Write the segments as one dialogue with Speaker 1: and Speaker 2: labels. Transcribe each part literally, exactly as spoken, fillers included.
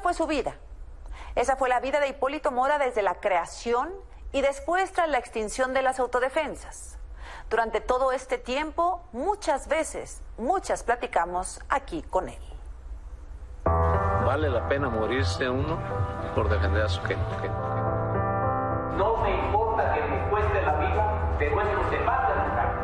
Speaker 1: fue su vida. Esa fue la vida de Hipólito Mora desde la creación y después tras la extinción de las autodefensas. Durante todo este tiempo, muchas veces, muchas platicamos aquí con él.
Speaker 2: Vale la pena morirse uno por defender a su gente.
Speaker 3: No me importa que me cueste la vida, pero esto se va a terminar.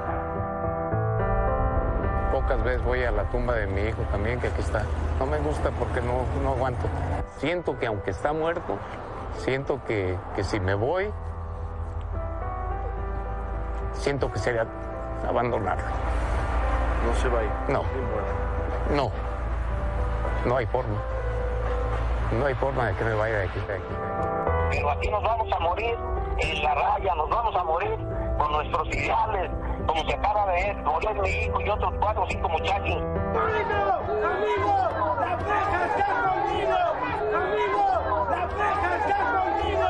Speaker 4: Pocas veces voy a la tumba de mi hijo también, que aquí está. No me gusta porque no, no aguanto. Siento que aunque está muerto, siento que, que si me voy, siento que sería abandonarlo.
Speaker 2: No se va a ir.
Speaker 4: No, no, no hay forma. No hay forma de que me vaya de aquí, de aquí.
Speaker 3: Pero aquí nos vamos a morir en la raya, nos vamos a morir con nuestros ideales, como se acaba de ver, morir mi hijo y otros cuatro o cinco muchachos.
Speaker 5: ¡Amigo! ¡Amigo! ¡La reja está conmigo! ¡Amigo! ¡La reja está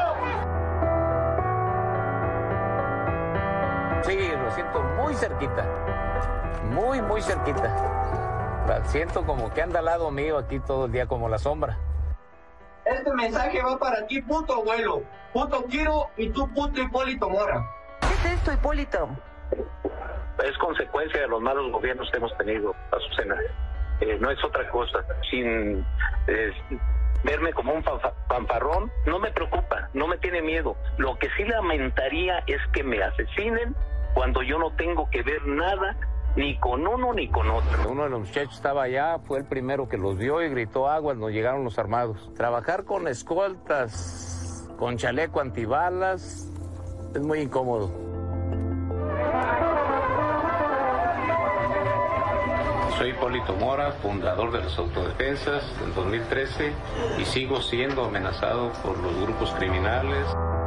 Speaker 5: conmigo!
Speaker 4: Sí, lo siento muy cerquita. Muy, muy cerquita. Siento como que anda al lado mío aquí todo el día como la sombra.
Speaker 3: Este mensaje va para ti, puto abuelo, puto Kiro y tú, puto Hipólito Mora.
Speaker 1: ¿Qué es esto, Hipólito?
Speaker 2: Es consecuencia de los malos gobiernos que hemos tenido, Azucena. Eh, no es otra cosa. Sin eh, verme como un fanfarrón, no me preocupa, no me tiene miedo. Lo que sí lamentaría es que me asesinen cuando yo no tengo que ver nada ni con uno ni con otro.
Speaker 4: Uno de los muchachos estaba allá, fue el primero que los vio y gritó aguas, nos llegaron los armados. Trabajar con escoltas, con chaleco antibalas, es muy incómodo. Soy Hipólito Mora, fundador de las autodefensas en dos mil trece y sigo siendo amenazado por los grupos criminales.